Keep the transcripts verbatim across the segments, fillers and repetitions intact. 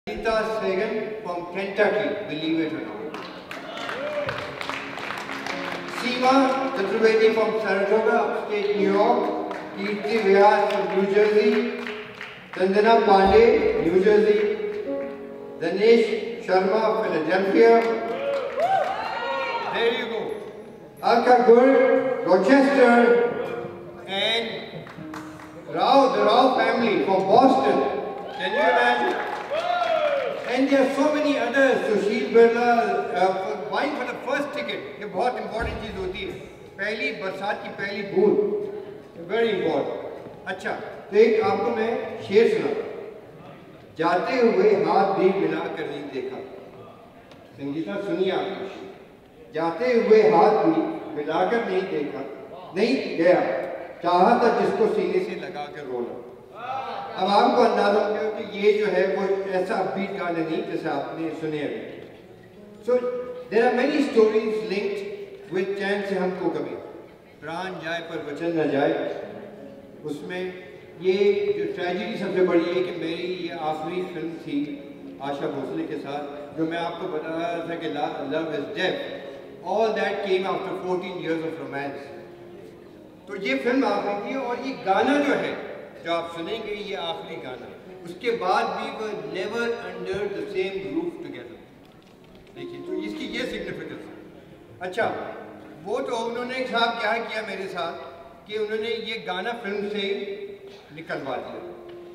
Rita Sagan from Kentucky, believe it or not. Seema Chaturvedi from Saratoga, upstate New York. Kirti Vyas from New Jersey. Chandana Pandey, New Jersey. Danesh Sharma, Philadelphia. There you go. Alka Gur, Rochester. And Rao, the Rao family from Boston. Can you imagine? And there are so many others. Sushil Birla, uh, buying for the first ticket. ये बहुत important चीज होती है. पहली बरसात की पहली बूंद. Very important. अच्छा, तो एक आपको मैं शेर सुना. जाते हुए हाथ भी मिलाकर नहीं देखा. संगीता सुनिए आप. जाते हुए हाथ भी मिलाकर नहीं देखा. नहीं गया. चाहा था जिसको सीने से लगाकर रोना. अब आपको अंदाजा हो गया कि ये जो है वो ऐसा अपबीट गाने नहीं जैसे आपने सुने अभी. So there are many stories linked with चैन से हमको कभी प्राण जाए पर वचन न जाए. उसमें ये जो ट्रेजेडी सबसे बड़ी है कि मेरी ये आखिरी फिल्म थी आशा भोसले के साथ, जो मैं आपको बता रहा था कि love is death. All that came after fourteen years of romance. तो ये फिल्म आखिरी थी और ये गाना जो है जो आप सुनेंगे ये आखिरी गाना. उसके बाद भी वो never under the same roof together. देखिए तो इसकी ये सिग्निफिकेंस है. अच्छा, वो तो उन्होंने साहब क्या किया मेरे साथ कि उन्होंने ये गाना फिल्म से निकलवा दिया.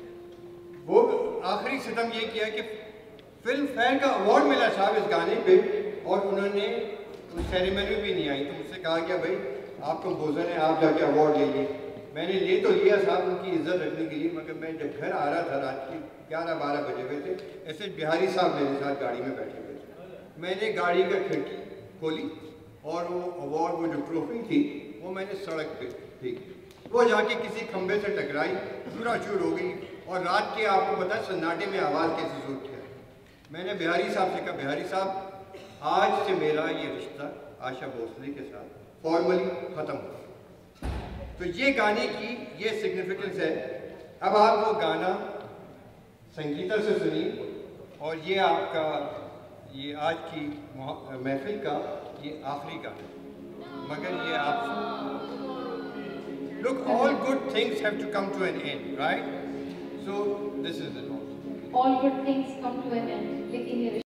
वो आखिरी सितम ये किया कि फिल्म फेयर का अवार्ड मिला साहब इस गाने पे और उन्होंने उस सेरेमनी भी नहीं आई. तो मुझसे कहा गया भाई आप कंपोजर हैं, आप जाके अवार्ड ले लीजिए. मैंने ले तो लिया साहब उनकी इज्जत रखने के लिए, मगर मैं जब घर आ रहा था रात के ग्यारह बारह बजे हुए थे, ऐसे बिहारी साहब मेरे साथ गाड़ी में बैठे हुए थे. मैंने गाड़ी का खिड़की खोली और वो अवार्ड वो जो ट्रॉफी थी वो मैंने सड़क पे फेंकी. वो जाके किसी खंबे से टकराई, चूरा चूर हो गई. और रात के आपको पता है सन्नाटे में आवाज़ कैसे सूट है. मैंने बिहारी साहब से कहा बिहारी साहब आज से मेरा ये रिश्ता आशा भोसले के साथ फॉर्मली ख़त्म हो. तो ये गाने की ये सिग्निफिकेंस है. अब आप वो गाना संगीता से सुनिए और ये आपका ये आज की महफिल का ये आखिरी गाना. मगर ये आप look, all good things have to come to an end, right? So this is it. All good things come to an end. लेकिन ये